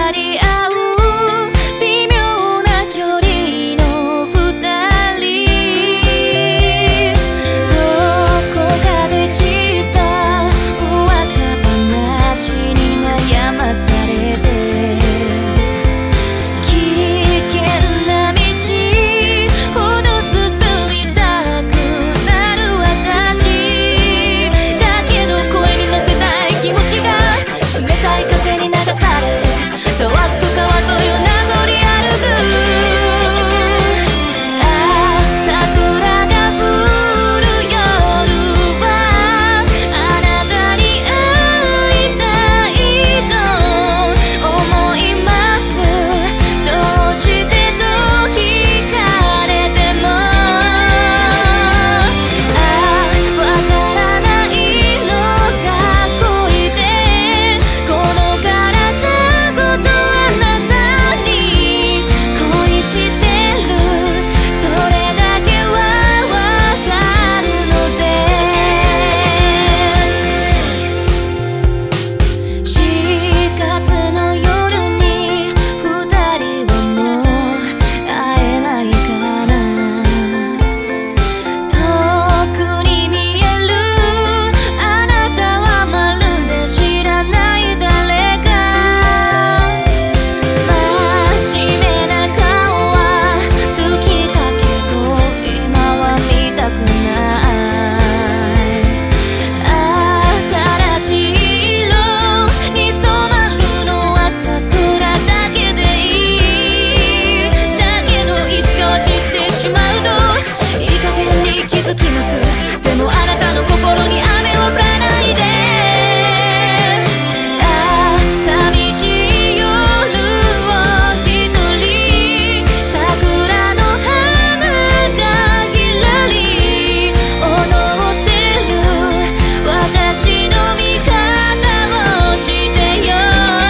り合う微妙な距離の二人、どこかで聞いた噂話に悩まされて、危険な道ほど進みたくなる私だけど、声に乗せたい気持ちが冷たい風に流され、ざわつく川沿いをなぞり歩く。桜が降る夜はあなたに会いたいと思います。どうしてと聞かれてもわからないのが恋で、この体ごとあなたに恋してる、それだけはわかるのです。4月の夜に二人はもう会えないかな。遠くに見えるあなたはまるで知らない誰か。真面目な顔は好きだけど今は見たくない。新しい色に染まるのは桜だけでいい。だけどいつかは散ってしまうといい加減に気づきます。でもあなたの心に雨を降らないで。寂しい夜を一人、桜の花がひらり踊ってる、私の味方をしてよ。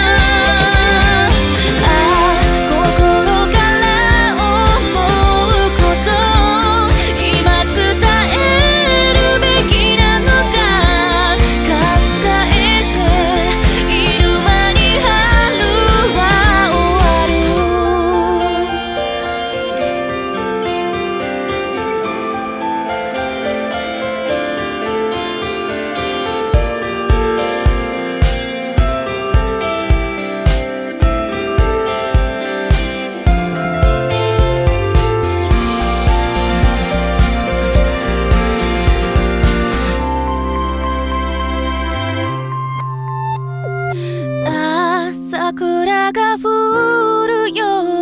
心から思うこと今伝えるべきなのか考えている間に春は終わる。桜が降る夜